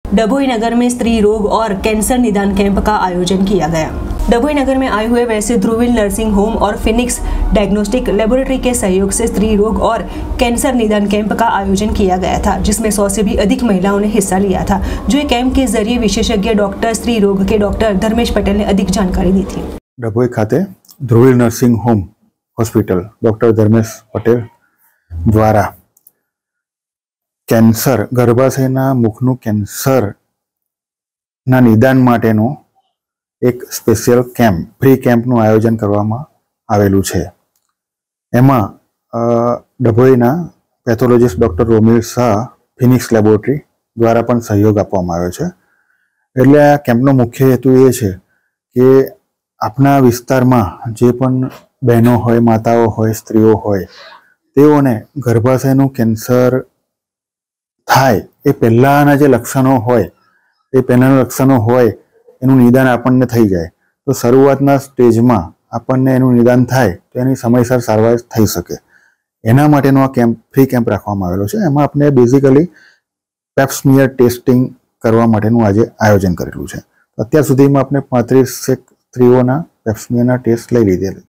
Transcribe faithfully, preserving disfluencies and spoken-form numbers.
डभोई नगर में स्त्री रोग और कैंसर निदान कैंप का आयोजन किया गया। डभोई नगर में आए हुए वैसे ध्रुवील नर्सिंग होम और फिनिक्स डायग्नोस्टिक लेबोरेटरी के सहयोग से स्त्री रोग और कैंसर निदान कैंप का आयोजन किया गया था, जिसमें सौ से भी अधिक महिलाओं ने हिस्सा लिया था। जो कैंप के जरिए विशेषज्ञ डॉक्टर स्त्री रोग के डॉक्टर धर्मेश पटेल ने अधिक जानकारी दी थी। डभोई खाते Dhruvil nursing home hospital doctor Dharmesh Patel દ્વારા કેન્સર ગર્ભાશયના મુખનું કેન્સરના નિદાન માટેનું એક સ્પેશિયલ કેમ્પ ફ્રી કેમ્પનું આયોજન કરવામાં આવેલું છે। એમાં ડભોઈના pathologist doctor Romil Shah Phoenix laboratory દ્વારા પણ સહયોગ આપવામાં આવ્યો છે। એટલે આ કેમ્પનો મુખ્ય હેતુ એ છે કે આપણા વિસ્તારમાં જે પણ બહેનો હોય, માતાઓ હોય, સ્ત્રીઓ હોય, તેઓને ગર્ભાશયનું કેન્સર થાય એ પહેલાંના જે લક્ષણો હોય એ પહેલાંના લક્ષણો હોય એનું નિદાન આપણને થઈ જાય તો શરૂઆતના સ્ટેજમાં આપણને એનું નિદાન થાય તો એની સમયસર સારવાર થઈ શકે। એના માટેનો આ કેમ્પ ફ્રી કેમ્પ રાખવામાં આવેલો છે। એમાં આપણે બેઝિકલી પેપ્સમિયર ટેસ્ટિંગ કરવા માટેનું આજે આયોજન કરેલું છે। અત્યાર સુધીમાં આપણે પાંત્રીસ સ્ત્રીઓના પેપ્સમિયરના ટેસ્ટ લઈ લીધેલા।